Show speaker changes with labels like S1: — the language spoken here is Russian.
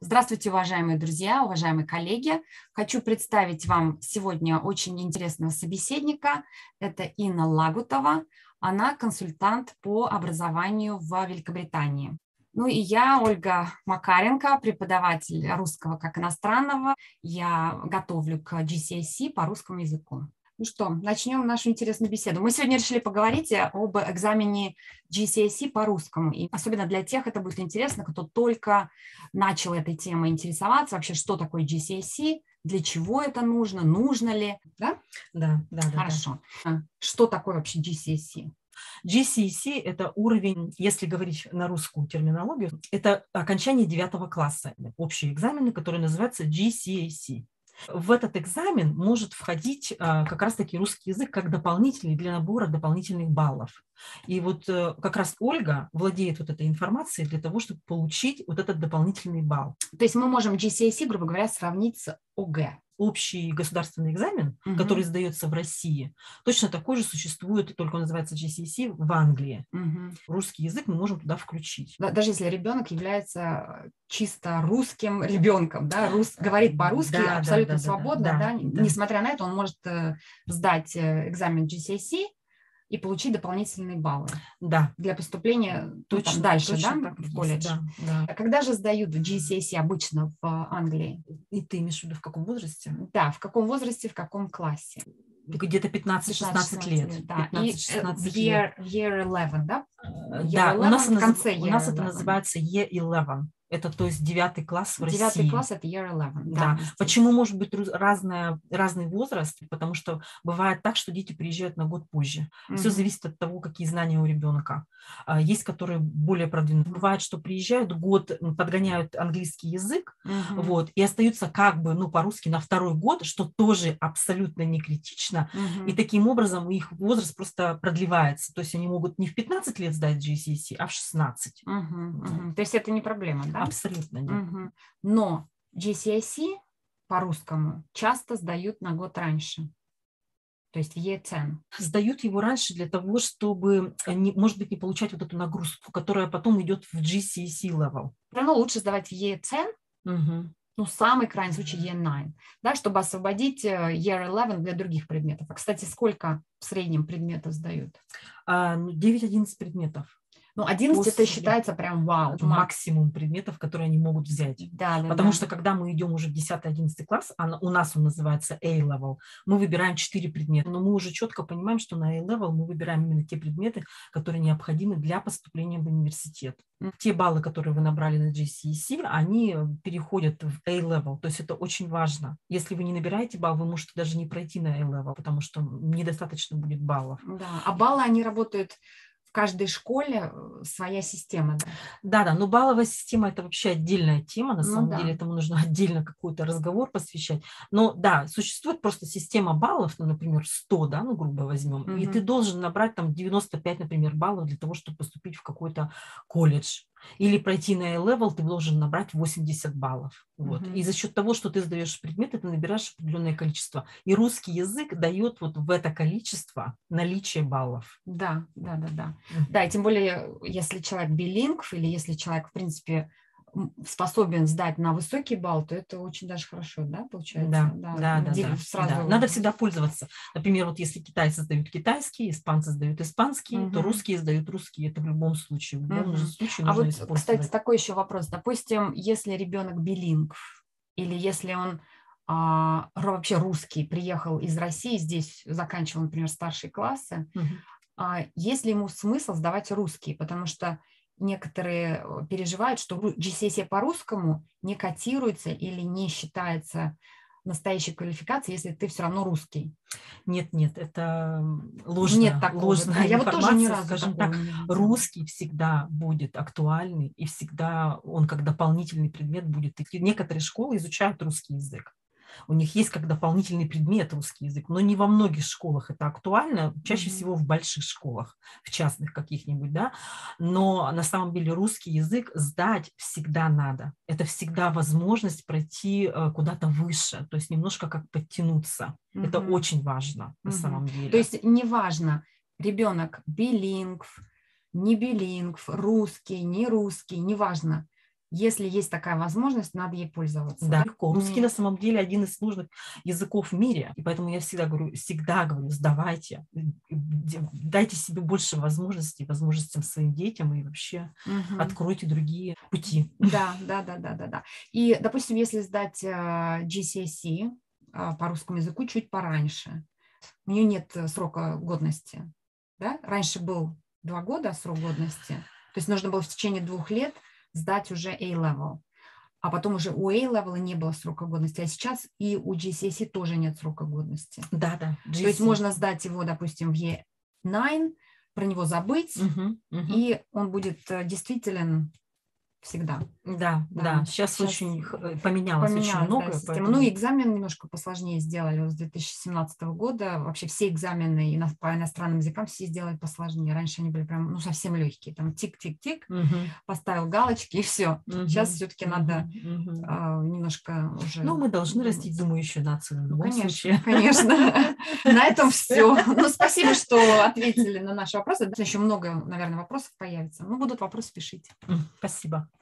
S1: Здравствуйте, уважаемые друзья, уважаемые коллеги. Хочу представить вам сегодня очень интересного собеседника. Это Инна Лагутова. Она консультант по образованию в Великобритании. Ну и я, Ольга Макаренко, преподаватель русского как иностранного. Я готовлю к GCSE по русскому языку. Ну что, начнем нашу интересную беседу. Мы сегодня решили поговорить об экзамене GCSE по русскому. И особенно для тех это будет интересно, кто только начал этой темой интересоваться, вообще, что такое GCSE, для чего это нужно ли. Да?
S2: Да.
S1: Хорошо. Да. Что такое вообще GCSE?
S2: GCSE – это уровень, если говорить на русскую терминологию, это окончание 9 класса, общий экзамен, который называется GCSE. В этот экзамен может входить как раз-таки русский язык как дополнительный для набора дополнительных баллов. И вот как раз Ольга владеет вот этой информацией для того, чтобы получить вот этот дополнительный балл.
S1: То есть мы можем GCSE, грубо говоря, сравнить с ОГЭ.
S2: Общий государственный экзамен, который сдается в России, точно такой же существует, только он называется GCSE в Англии. Русский язык мы можем туда включить.
S1: Даже если ребенок является чисто русским ребенком, да, говорит по-русски абсолютно свободно, несмотря на это, он может сдать экзамен GCSE и получить дополнительные баллы для поступления дальше в колледж. Когда же сдают GCSE обычно в Англии?
S2: И ты имеешь в виду в каком возрасте?
S1: Да, в каком возрасте, в каком классе?
S2: Где-то 15-16 лет.
S1: Да. И в year 11, да?
S2: Да, у нас это называется Year 11. Это, то есть, 9 класс в России.
S1: 9 класс – это year 11.
S2: Да. Почему может быть разный возраст? Потому что бывает так, что дети приезжают на год позже. Все зависит от того, какие знания у ребенка. Есть, которые более продвинуты. Бывает, что приезжают, год подгоняют английский язык, и остаются как бы, по-русски на второй год, что тоже абсолютно не критично. И таким образом их возраст просто продлевается. То есть они могут не в 15 лет сдать GCSE, а в 16.
S1: То есть это не проблема, да?
S2: Абсолютно нет.
S1: Но GCSE по-русскому часто сдают на год раньше. То есть в Year 10.
S2: Сдают его раньше для того, чтобы, может быть, не получать вот эту нагрузку, которая потом идет в GCSE level.
S1: Все равно лучше сдавать Year 10, самый крайний случай Year 9, да, чтобы освободить Year 11 для других предметов. А, кстати, сколько в среднем предметов сдают?
S2: 9-11 предметов.
S1: 11 это считается прям вау.
S2: Это максимум предметов, которые они могут взять. Потому что когда мы идем уже в 10-11 класс, у нас он называется A-level, мы выбираем 4 предмета. Но мы уже четко понимаем, что на A-level мы выбираем именно те предметы, которые необходимы для поступления в университет. Те баллы, которые вы набрали на GCSE, они переходят в A-level. То есть это очень важно. Если вы не набираете балл, вы можете даже не пройти на A-level, потому что недостаточно будет баллов.
S1: Да. А баллы, они работают... В каждой школе своя система.
S2: Да, но балловая система – это вообще отдельная тема, на самом деле, этому нужно отдельно какой-то разговор посвящать. Но да, существует просто система баллов, например, 100, грубо возьмем, и ты должен набрать там 95, например, баллов для того, чтобы поступить в какой-то колледж. Или пройти на A-level, ты должен набрать 80 баллов. И за счет того, что ты сдаешь предметы, ты набираешь определенное количество. И русский язык дает вот в это количество наличие баллов.
S1: Да, и тем более, если человек билингв, или если человек, в принципе, способен сдать на высокий балл, то это очень даже хорошо, да, получается?
S2: Да. Надо всегда пользоваться. Например, вот если китайцы сдают китайский, испанцы сдают испанский, то русские сдают русский. Это в любом случае. В любом случае нужно использовать.
S1: Кстати, такой еще вопрос. Допустим, если ребенок билингв, или если он вообще русский, приехал из России, здесь заканчивал, например, старшие классы, есть ли ему смысл сдавать русский? Потому что некоторые переживают, что GCSE по-русскому не котируется или не считается настоящей квалификацией, если ты все равно русский.
S2: Нет, это ложная информация.
S1: Я вот тоже ни разу
S2: скажем так, русский всегда будет актуальный, и всегда он как дополнительный предмет будет. Некоторые школы изучают русский язык. У них есть как дополнительный предмет русский язык, но не во многих школах это актуально, чаще всего в больших школах, в частных каких-нибудь, но на самом деле русский язык сдать всегда надо. Это всегда возможность пройти куда-то выше, то есть немножко как подтянуться. Это очень важно на самом деле.
S1: То есть неважно, ребенок билингв, не билингв, русский, не русский, неважно. Если есть такая возможность, надо ей пользоваться.
S2: Да, легко. Русский на самом деле один из сложных языков в мире, и поэтому я всегда говорю, сдавайте, дайте себе больше возможностям своим детям и вообще откройте другие пути.
S1: Да. И, допустим, если сдать GCSE по русскому языку чуть пораньше, у нее нет срока годности, да? Раньше был 2 года срок годности, то есть нужно было в течение 2 лет сдать уже A-level, а потом уже у A-level не было срока годности, а сейчас и у GCSE тоже нет срока годности.
S2: Да.
S1: То есть можно сдать его, допустим, в E9, про него забыть, и он будет действителен всегда.
S2: Да. Сейчас очень поменялось очень много.
S1: Да, поэтому... Ну, экзамен немножко посложнее сделали с 2017 года. Вообще все экзамены по иностранным языкам все сделали посложнее. Раньше они были прям, совсем легкие. Там тик-тик-тик, поставил галочки и все. Сейчас все-таки надо немножко уже...
S2: Ну, мы должны растить думающую нацию в любом случае.
S1: Конечно. На этом все. Ну, спасибо, что ответили на наши вопросы. Еще много, наверное, вопросов появится. Ну, будут вопросы, пишите.
S2: Спасибо.